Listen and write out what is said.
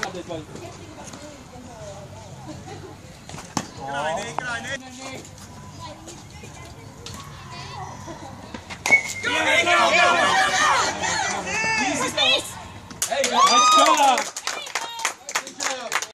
làm tuyệt vời. Cái này đi, cái này đi.